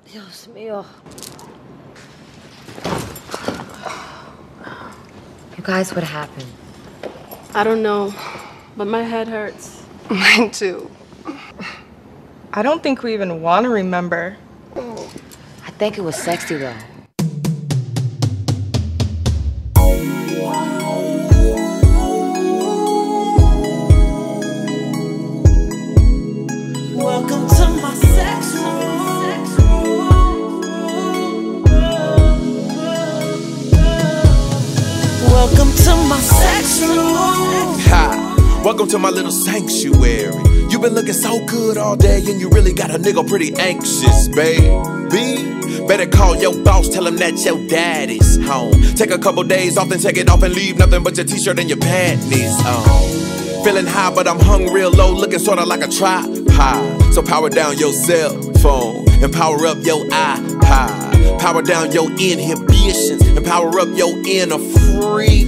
Dios mío. You guys, what happened? I don't know, but my head hurts. Mine too. I don't think we even want to remember. I think it was sexy, though. Welcome to my sex room. Welcome to my sex room. Ha! Welcome to my little sanctuary. You been looking so good all day and you really got a nigga pretty anxious, baby. Better call your boss, tell him that your daddy's home. Take a couple days off, then take it off and leave nothing but your t-shirt and your panties on. Feeling high, but I'm hung real low, looking sorta like a tripod. So power down your cell phone and power up your iPod. Power down your inhibitions and power up your inner freak.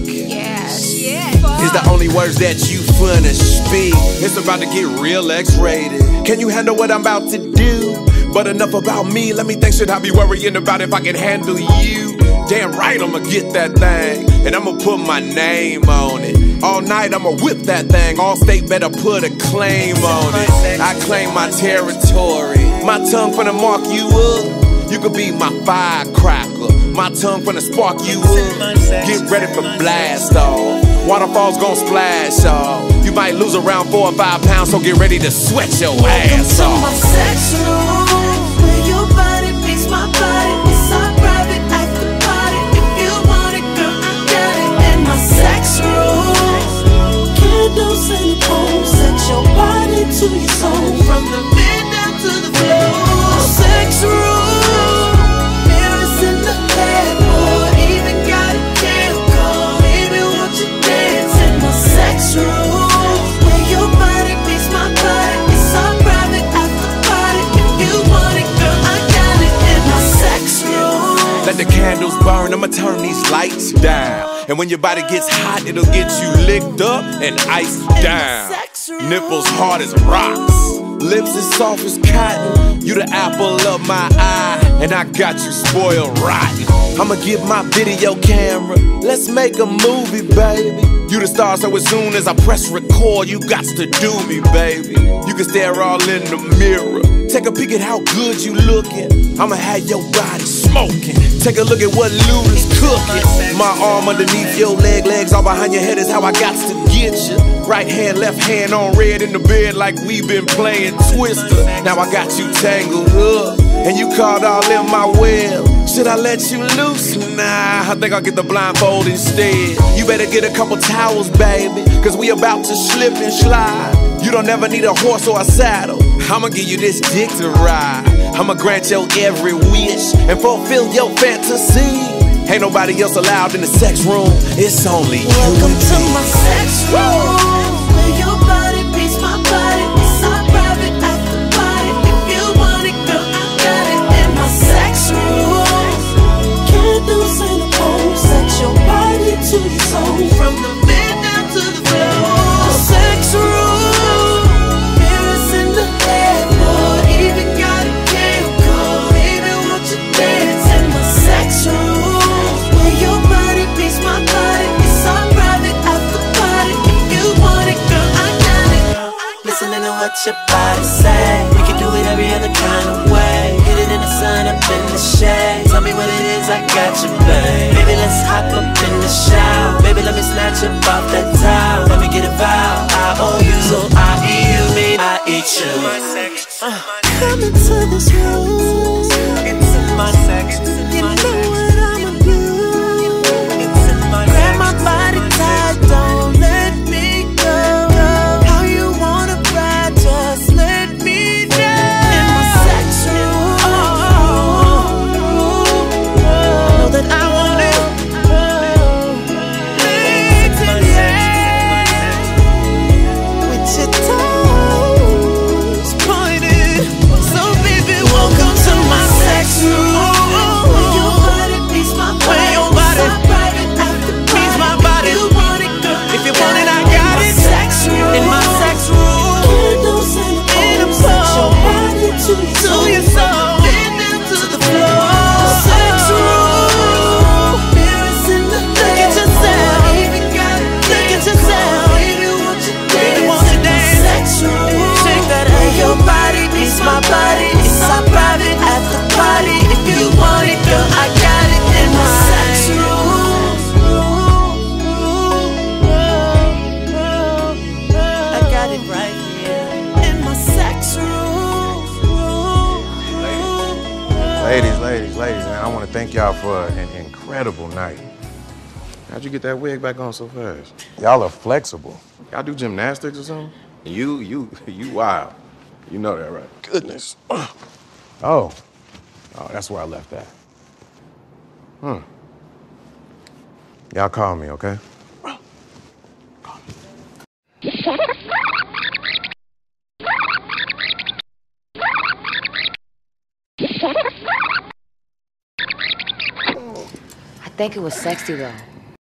Is the only words that you finna speak. It's about to get real X-rated. Can you handle what I'm about to do? But enough about me, let me think, should I be worrying about if I can handle you? Damn right I'ma get that thing, and I'ma put my name on it. All night I'ma whip that thing, all state better put a claim on it. I claim my territory, my tongue finna mark you up. You could be my firecracker, my tongue finna spark you up. Get ready for blast off, waterfalls gon' splash off. You might lose around 4 or 5 pounds, so get ready to sweat your ass off. Welcome to my sex room, where your body meets my body. It's our private after party. If you want it, girl, I got it. In my sex room, candles in the home, set your body to your soul, from the bed down to the floor. Sex room, mirrors in the headboard, even got a cam call. Baby, won't you dance in my sex room, where your body meets my body. It's our private after party. If you want it, girl, I got it. In my sex room. Let the candles burn, I'ma turn these lights down. And when your body gets hot, it'll get you licked up and iced down. Nipples hard as rocks, lips as soft as cotton. You the apple of my eye, and I got you spoiled rotten. I'ma get my video camera, let's make a movie, baby. You the star, so as soon as I press record, you got to do me, baby. You can stare all in the mirror, take a peek at how good you looking. I'ma have your body smoking. Take a look at what Luda's cooking. My arm underneath your legs all behind your head is how I got to get you. Right hand, left hand on red in the bed like we been playing Twister. Now I got you tangled up, and you caught all in my web. Should I let you loose? Nah, I think I'll get the blindfold instead. You better get a couple towels, baby, cause we about to slip and slide. You don't ever need a horse or a saddle, I'ma give you this dick to ride. I'ma grant your every wish and fulfill your fantasy. Ain't nobody else allowed in the sex room, it's only you. Welcome to my sex room, where your body beats my body. It's our private after party. If you want it, girl, I got it. In my sex room, candles in the home, set your body to your soul, from the bed down to the floor. Sex room, mirrors in the headboard, even got a cam call. Baby, won't you dance in my sex room, where your body beats my body. It's our private after party. If you want it, girl, I got it. Listening to what your body say, we can do it every other kind of way. Hit it in the sun, up in the shade. Tell me what it is, I got you, babe. Baby, let's hop up in the shower. Baby, let me snatch up off that towel. Let me get a vow, I owe you, so I eat you, mean I eat you. Come into this room, it's in my sex. You know what I'ma do. Grab my body tight, don't let me go. How you wanna ride, just let me know. In my sex room, know that I want it. Legs in the air, with your toes pointed. So baby, welcome to my sex room. Ladies, man, I want to thank y'all for an incredible night. How'd you get that wig back on so fast? Y'all are flexible. Y'all do gymnastics or something? You wild. You know that, right? Goodness. Oh, that's where I left that. Y'all call me, okay? I think it was sexy, though.